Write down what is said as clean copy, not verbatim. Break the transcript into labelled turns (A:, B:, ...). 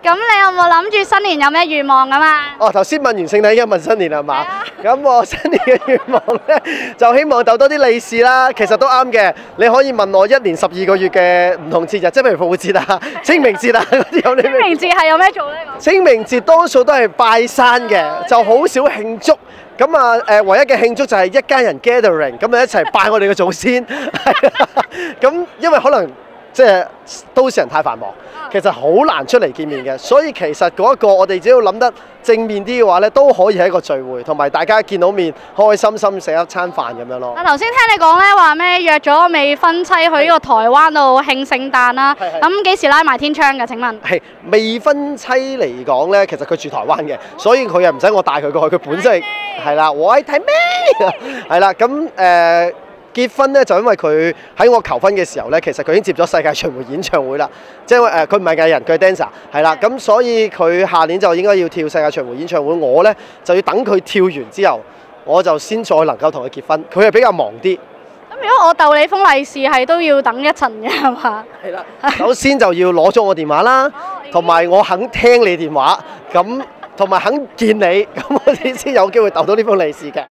A: 咁你有冇諗住新年有咩願望㗎嘛？
B: 哦，頭先問完聖誕，而家問新年係嘛？咁我新年嘅願望咧，就希望逗多啲利是啦。其實都啱嘅，你可以問我1年12個月嘅唔同節日，即係譬如復活節啊、清明節啊嗰啲有啲咩？
A: 清明節係有咩做咧？
B: 清明節多數都係拜山嘅，就好少慶祝。咁啊唯一嘅慶祝就係一家人 gathering， 咁啊一齊拜我哋嘅祖先。係啊，咁因為可能即係都市人太繁忙，其實好難出嚟見面嘅，所以其實嗰一個我哋只要諗得正面啲嘅話咧，都可以係一個聚會，同埋大家見到面開開心心食一餐飯咁樣咯。
A: 頭先聽你講咧話咩約咗未婚妻去呢個台灣度慶聖誕啦，咁幾時拉埋天窗嘅？請問
B: 係未婚妻嚟講咧，其實佢住台灣嘅，所以佢又唔使我帶佢過去，佢本身係啦，我係睇咩？係啦，咁結婚咧就因為佢喺我求婚嘅時候咧，其實佢已經接咗世界巡迴演唱會啦，即係佢唔係藝人，佢係 dancer， 係啦，咁所以佢下年就應該要跳世界巡迴演唱會，我咧就要等佢跳完之後，我就先再能夠同佢結婚，佢係比較忙啲。
A: 咁如果我逗你封利是係都要等一陣嘅係嘛？
B: 係啦，首先就要攞咗我電話啦，同埋我肯聽你電話，咁同埋肯見你，咁我哋先有機會逗到呢封利是嘅。